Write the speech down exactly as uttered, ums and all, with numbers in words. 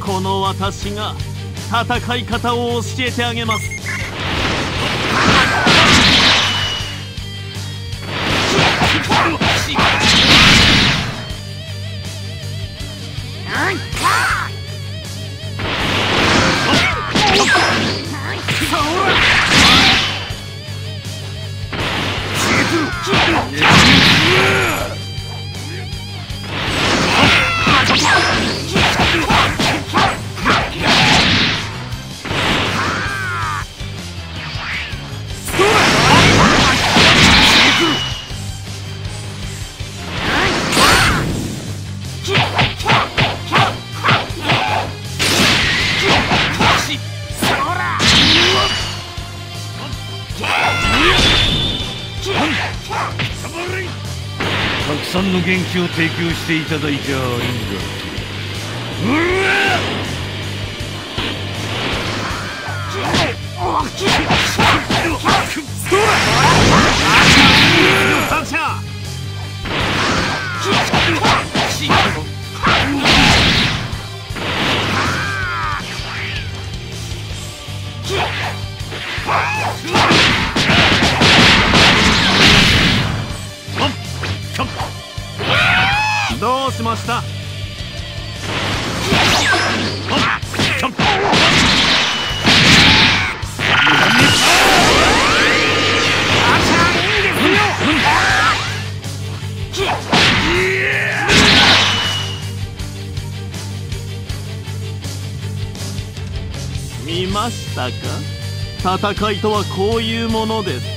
この私が戦い方を教えてあげます。 たくさんの元気を提供していただいてありがとう。 どうしました？見ましたか？戦いとはこういうものです。